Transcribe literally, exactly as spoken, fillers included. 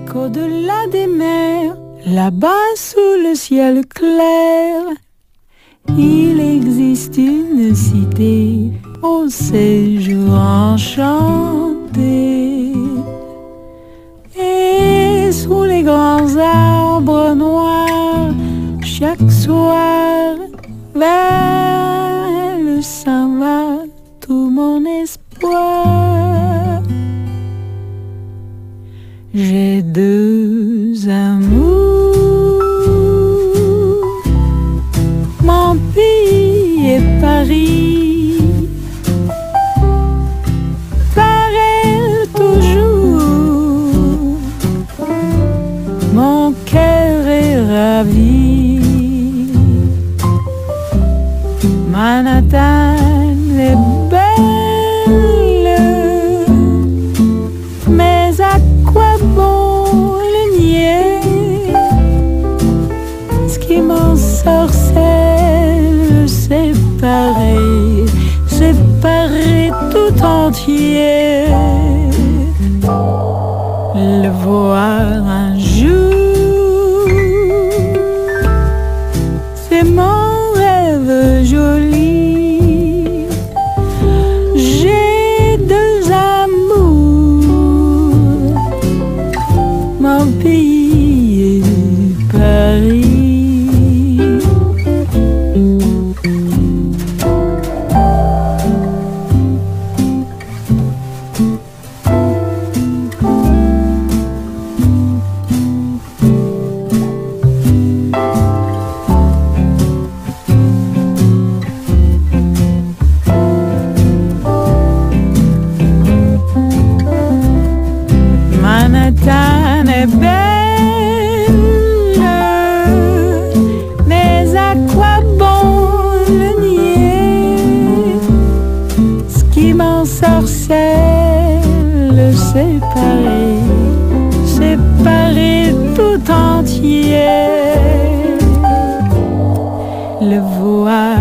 qu'au-delà des mers, là-bas sous le ciel clair, il existe une cité au séjour enchanté. Et sous les grands arbres noirs, chaque soir, vers le s'en va tout mon espoir. J'ai deux amours, mon pays et Paris. Pareil toujours, mon cœur est ravi. Manhattan est belle, mais à quoi bon le nier? Ce qui m'ensorcelle, c'est pareil, c'est pareil tout entier. Le voir un jour, c'est mon rêve joli. J'ai deux amours, mon pays et Paris. Manhattan est belle, mais à quoi bon le nier? Ce qui m'ensorcelle, c'est pareil, c'est pareil tout entier. Le voir